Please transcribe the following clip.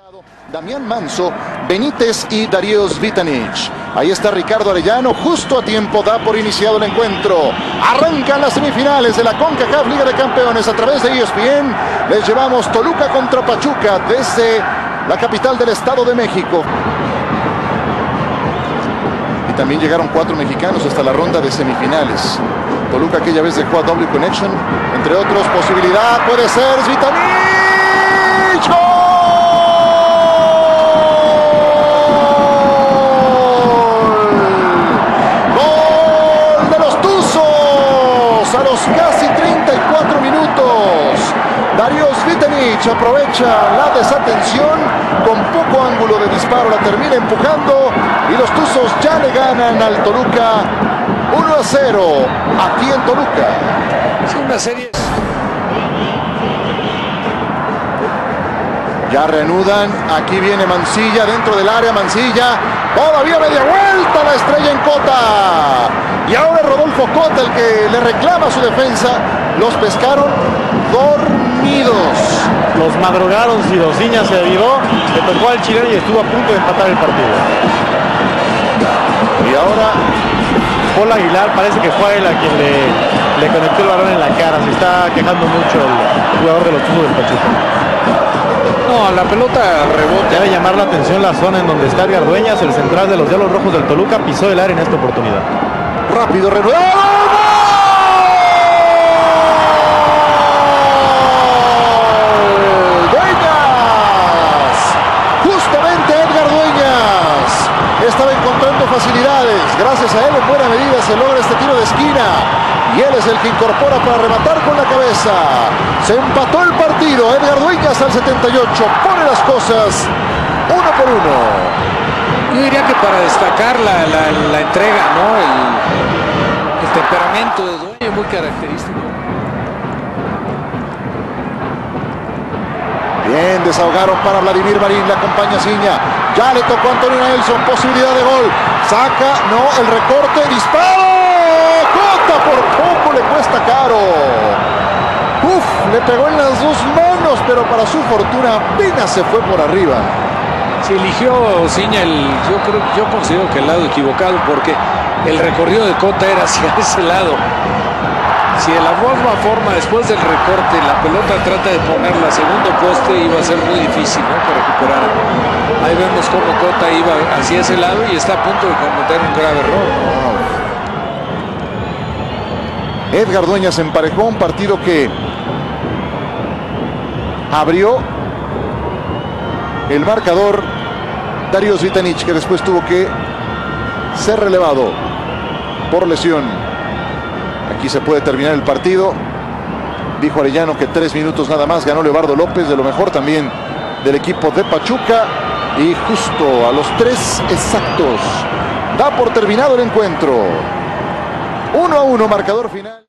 Damián Manso, Benítez y Darío Svitanic. Ahí está Ricardo Arellano, justo a tiempo, da por iniciado el encuentro. Arrancan las semifinales de la CONCACAF Liga de Campeones a través de ESPN. Les llevamos Toluca contra Pachuca desde la capital del Estado de México. Y también llegaron 4 mexicanos hasta la ronda de semifinales. Toluca aquella vez dejó a Double Connection, entre otros, posibilidad, puede ser Svitanic. ¡Gol! A los casi 34 minutos, Darío Svitanic aprovecha la desatención, con poco ángulo de disparo la termina empujando y los Tuzos ya le ganan al Toluca 1-0 aquí en Toluca. Es una serie. Ya reanudan, aquí viene Mancilla dentro del área, Mancilla, todavía media vuelta, la estrella en Cota. Y ahora Rodolfo Cota el que le reclama a su defensa. Los pescaron dormidos. Los madrugaron, Sidosiña se avivó, le tocó al chileno y estuvo a punto de empatar el partido. Y ahora Paul Aguilar parece que fue a él a quien le conectó el balón en la cara. Se está quejando mucho el jugador de los Tuzos del Pachuca. No, la pelota rebote. Debe llamar la atención la zona en donde está Edgar Dueñas, el central de los Diablos Rojos del Toluca, pisó el área en esta oportunidad. Rápido, reanudado. Dueñas. Justamente Edgar Dueñas estaba encontrando facilidades. Gracias a él en buena medida se logra este tiro de esquina. Y él es el que incorpora para rematar con la cabeza. Se empató el partido. Edgar Dueñas al 78 pone las cosas 1-1. Yo diría que para destacar la entrega, ¿no? El temperamento de Dueñas muy característico. Bien, desahogaron para Vladimir Marín, le acompaña Ciña. Ya le tocó a Antonio Nelson, posibilidad de gol. Saca, no, el recorte, disparo. Cota por poco le cuesta caro. Le pegó en las dos manos, pero para su fortuna apenas se fue por arriba. Se eligió Ciña yo considero que el lado equivocado, porque el recorrido de Cota era hacia ese lado. Si de la misma forma después del recorte la pelota trata de ponerla a segundo poste, iba a ser muy difícil, ¿no?, que recuperara. Ahí vemos cómo Cota iba hacia ese lado y está a punto de cometer un grave error. Edgar Dueñas emparejó un partido que abrió el marcador Darío Svitanic, que después tuvo que ser relevado por lesión. Aquí se puede terminar el partido. Dijo Arellano que 3 minutos nada más. Ganó Leobardo López, de lo mejor también del equipo de Pachuca. Y justo a los 3 exactos da por terminado el encuentro. 1-1 marcador final.